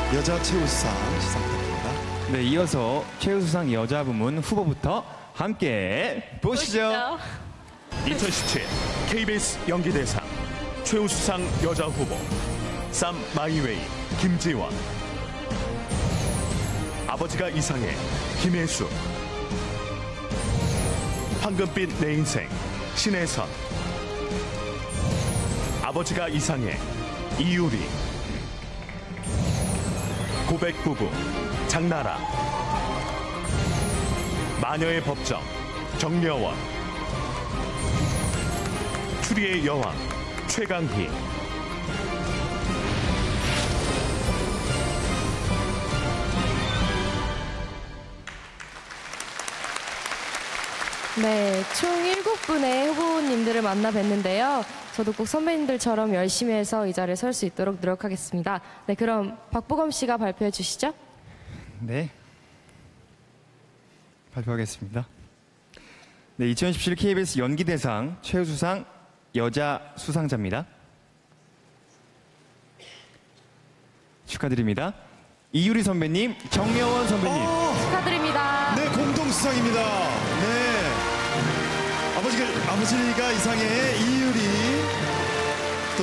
여자 최우수상 시상 부탁드립니다. 네, 이어서 최우수상 여자 부문 후보부터 함께 보시죠. 2017 KBS 연기대상 최우수상 여자 후보 쌈 마이웨이 김지원, 아버지가 이상해 김혜수, 황금빛 내 인생 신혜선, 아버지가 이상해 이유리, 고백부부 장나라, 마녀의 법정 정여원, 추리의 여왕 최강희. 네, 총 7분의 후보님들을 만나 뵀는데요. 저도 꼭 선배님들처럼 열심히 해서 이 자리에 설 수 있도록 노력하겠습니다. 네, 그럼 박보검 씨가 발표해 주시죠. 네, 발표하겠습니다. 네, 2017 KBS 연기대상 최우수상 여자 수상자입니다. 축하드립니다. 이유리 선배님, 정여원 선배님. 축하드립니다. 네, 공동수상입니다. 네. 아버지가 이상해 이유리, 또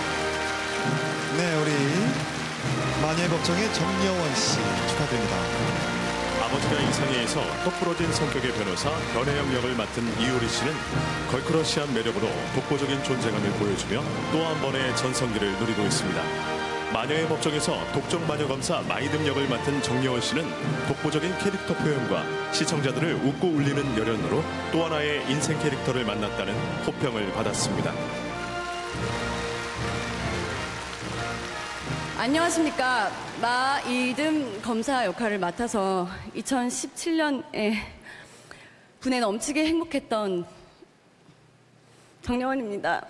네, 우리 마녀의 법정의 정여원 씨 축하드립니다. 아버지가 이상해에서 똑부러진 성격의 변호사 변혜영 역을 맡은 이효리 씨는 걸크러시한 매력으로 독보적인 존재감을 보여주며 또 한 번의 전성기를 누리고 있습니다. 마녀의 법정에서 독점 마녀 검사 마이듬 역을 맡은 정여원 씨는 독보적인 캐릭터 표현과 시청자들을 웃고 울리는 열연으로 또 하나의 인생 캐릭터를 만났다는 호평을 받았습니다. 안녕하십니까. 마이듬 검사 역할을 맡아서 2017년에 분에 넘치게 행복했던 정여원입니다.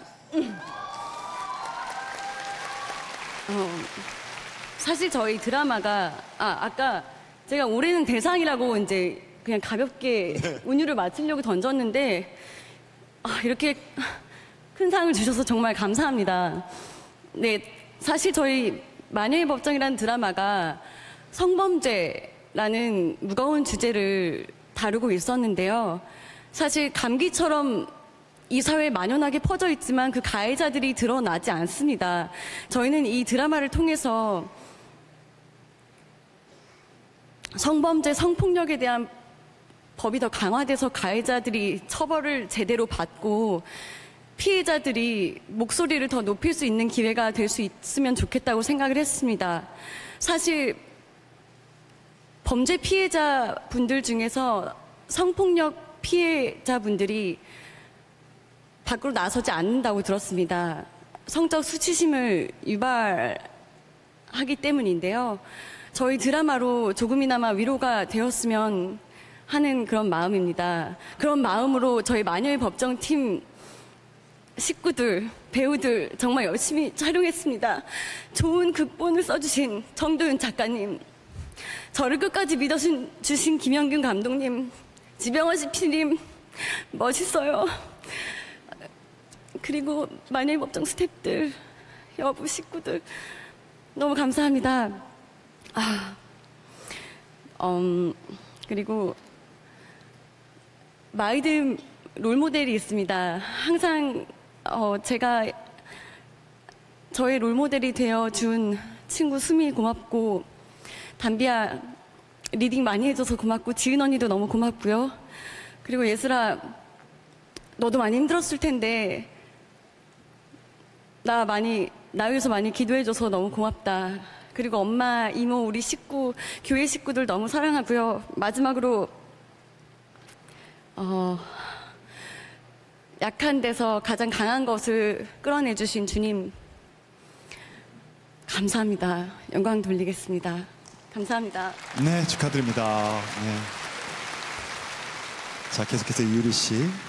사실 저희 드라마가 아까 제가 올해는 대상이라고 이제 그냥 가볍게 운율을 맞추려고 던졌는데 이렇게 큰 상을 주셔서 정말 감사합니다. 네, 사실 저희 마녀의 법정이라는 드라마가 성범죄라는 무거운 주제를 다루고 있었는데요. 사실 감기처럼 이 사회에 만연하게 퍼져 있지만 그 가해자들이 드러나지 않습니다. 저희는 이 드라마를 통해서 성범죄, 성폭력에 대한 법이 더 강화돼서 가해자들이 처벌을 제대로 받고 피해자들이 목소리를 더 높일 수 있는 기회가 될 수 있으면 좋겠다고 생각을 했습니다. 사실 범죄 피해자분들 중에서 성폭력 피해자분들이 밖으로 나서지 않는다고 들었습니다. 성적 수치심을 유발하기 때문인데요. 저희 드라마로 조금이나마 위로가 되었으면 하는 그런 마음입니다. 그런 마음으로 저희 마녀의 법정팀 식구들, 배우들 정말 열심히 촬영했습니다. 좋은 극본을 써주신 정도윤 작가님, 저를 끝까지 믿어주신 김영균 감독님, 지병원 CP님 멋있어요. 그리고 마녀의 법정 스태프들, 여부 식구들 너무 감사합니다. 그리고 마이듬 롤모델이 있습니다. 항상 제가 저의 롤모델이 되어준 친구 수미 고맙고, 담비야 리딩 많이 해줘서 고맙고, 지은 언니도 너무 고맙고요. 그리고 예슬아, 너도 많이 힘들었을 텐데 나 위해서 많이 기도해줘서 너무 고맙다. 그리고 엄마, 이모, 우리 식구, 교회 식구들 너무 사랑하고요. 마지막으로 약한 데서 가장 강한 것을 끌어내주신 주님 감사합니다. 영광 돌리겠습니다. 감사합니다. 네, 축하드립니다. 네. 자, 계속해서 이유리 씨.